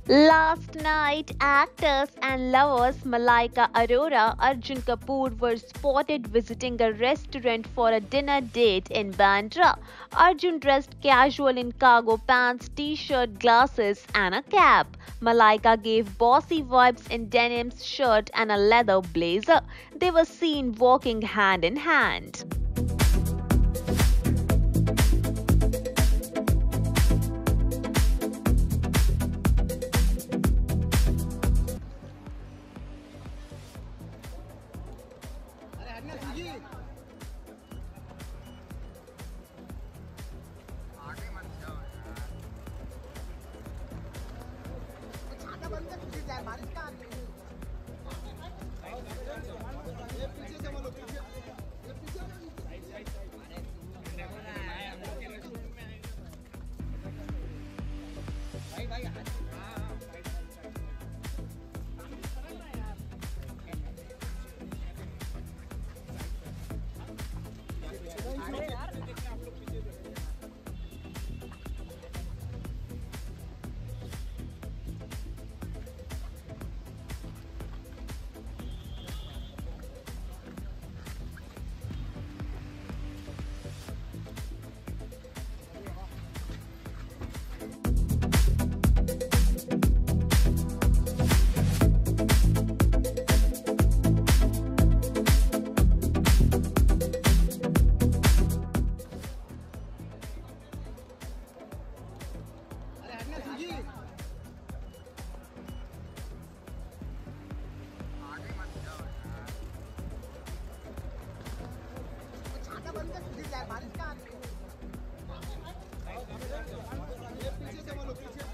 Last night, actors and lovers Malaika Arora, Arjun Kapoor were spotted visiting a restaurant for a dinner date in Bandra. Arjun dressed casual in cargo pants, t-shirt, glasses, and a cap. Malaika gave bossy vibes in denim shirt and a leather blazer. They were seen walking hand in hand. बारिश का